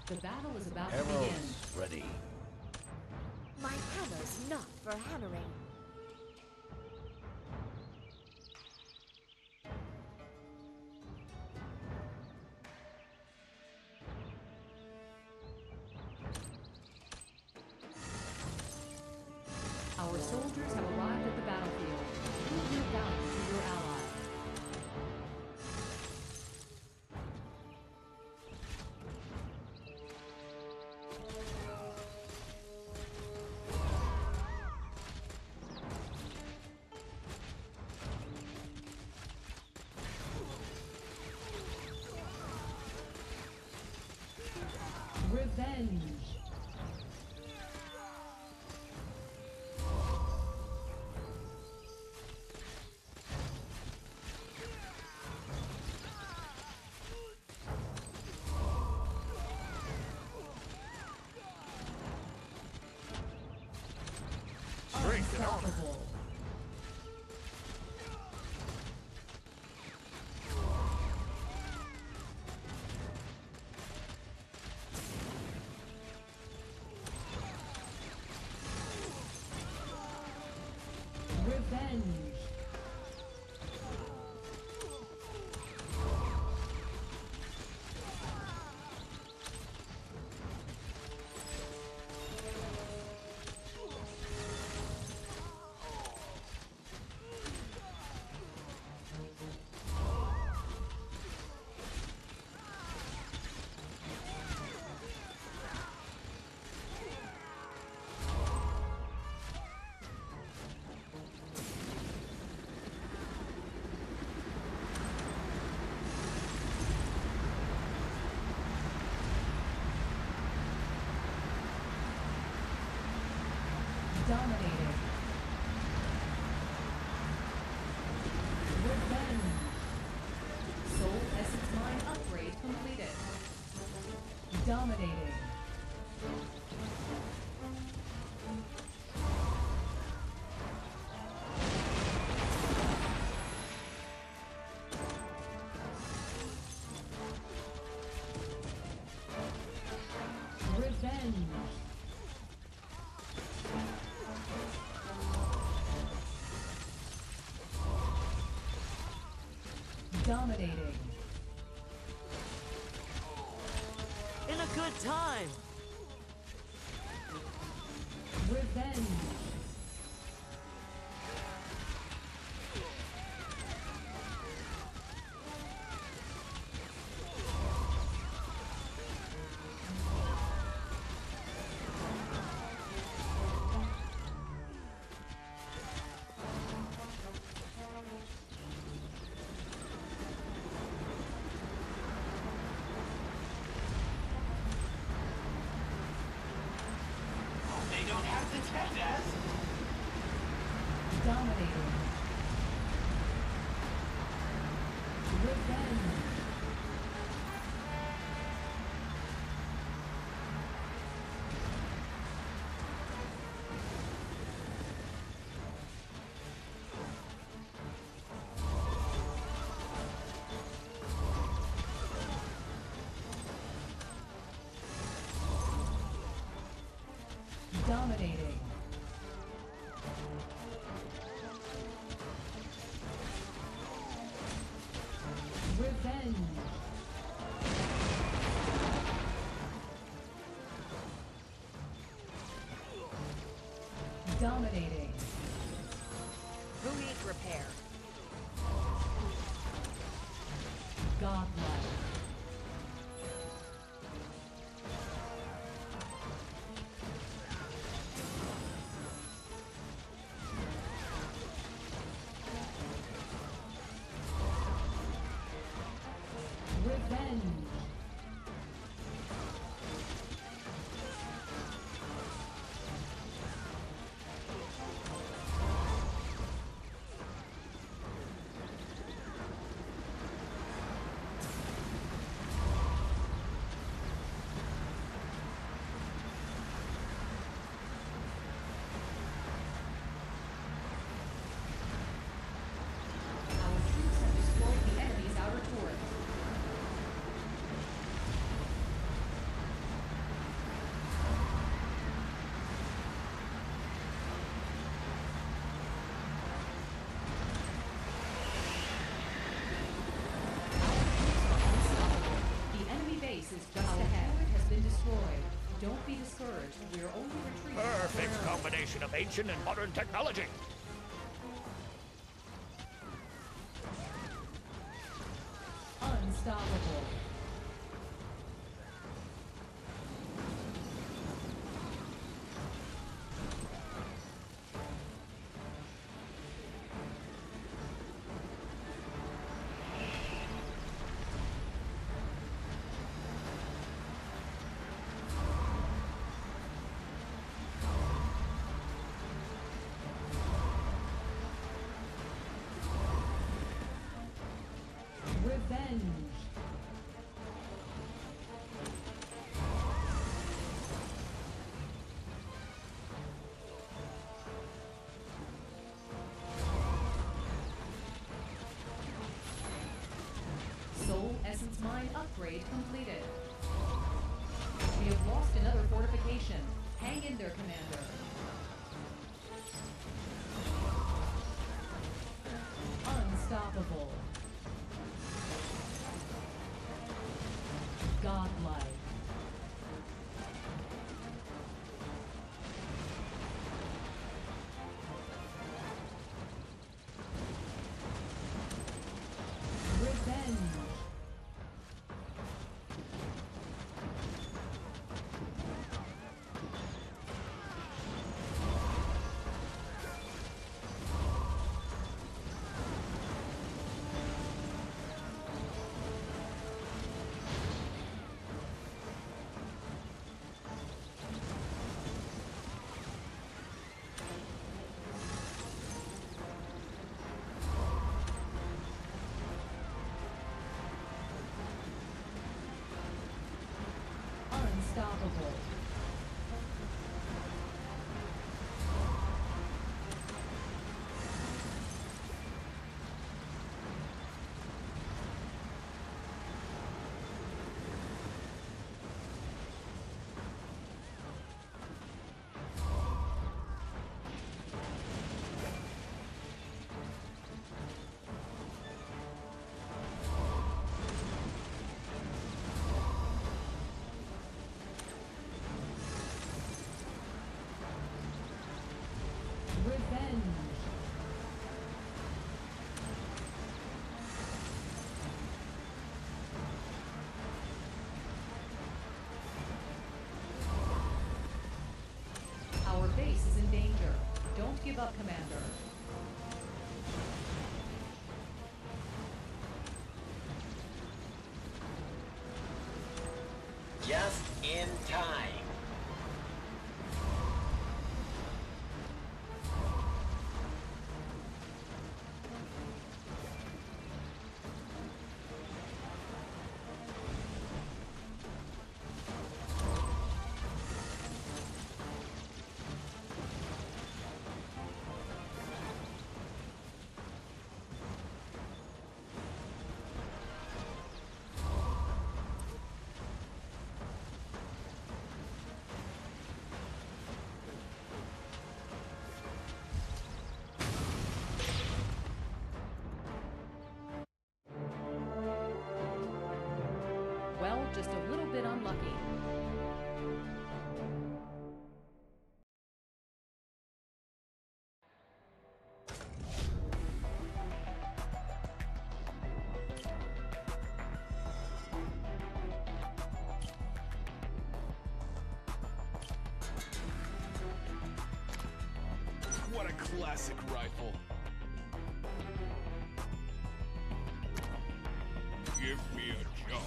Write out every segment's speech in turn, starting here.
The battle is about to begin. Arrows ready. My hammer's not for hammering. Our soldiers have arrived at the battlefield. Prove your value to your ally. Revenge. Strength and honor. Unstoppable. Revenge. Dominated. Revenge. Soul Essence Mine upgrade completed. Dominating. Revenge. Dominating. In a good time. Revenge. They don't have to test us. Dominating. Revenge. Dominating. Revenge. Dominating. Who needs repair? Godlike. Revenge. destroyed. Don't be discouraged. We're only retreating. Perfect temporarily. combination of ancient and modern technology. Unstoppable. Revenge. Soul Essence Mine upgrade completed. We have lost another fortification. Hang in there, Commander. Unstoppable. Godlike. Revenge. Unstoppable. Revenge. Our base is in danger. Don't give up, Commander. Just in time. Well, just a little bit unlucky. What a classic rifle. Give me a job.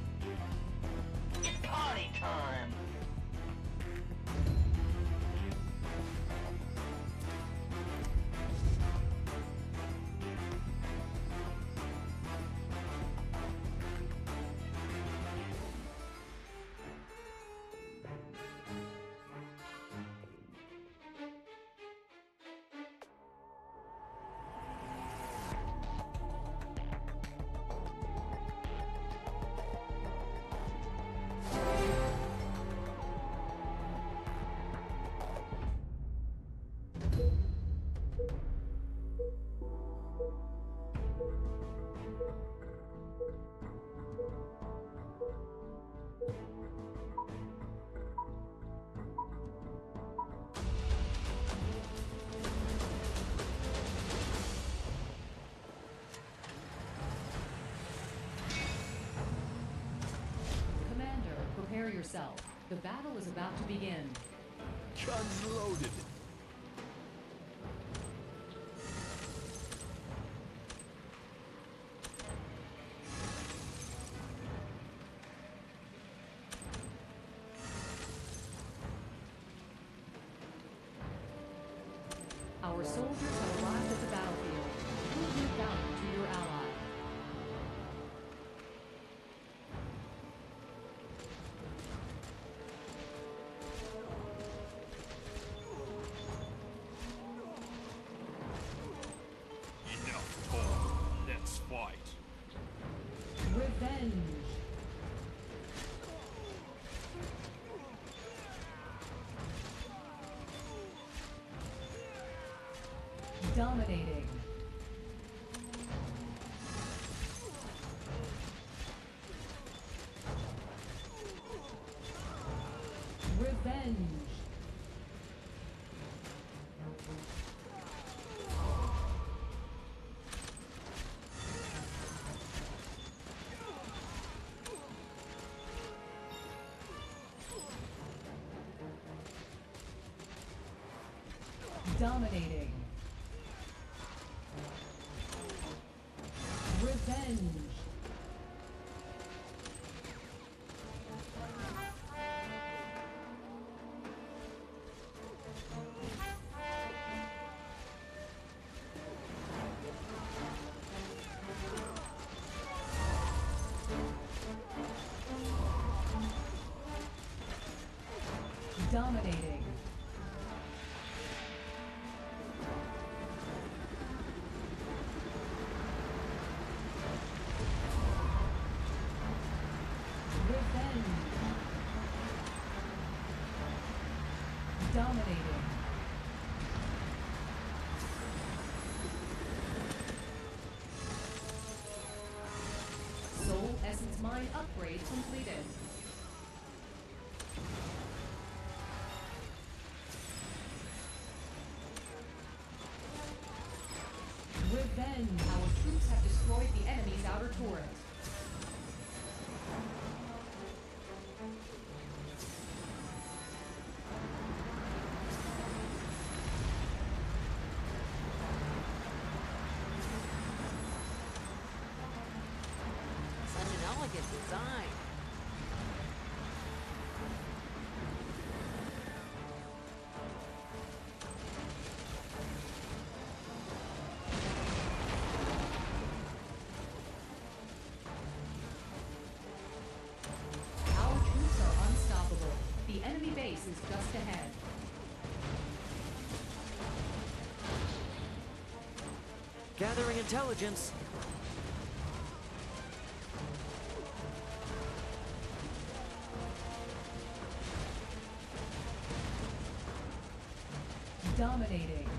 It's party time. yourself. The battle is about to begin. Guns loaded. Our soldiers have arrived at the battlefield. Prove your valor to your ally. Enough talk. Let's fight. Revenge. Dominating. Revenge. Dominating. Revenge. Dominating. Revenge. Dominating. Soul Essence Mine upgrade completed. Revenge. Our troops have destroyed the enemy's outer turret. Such an elegant design. Our troops are unstoppable. The enemy base is just ahead. Gathering intelligence. Dominating.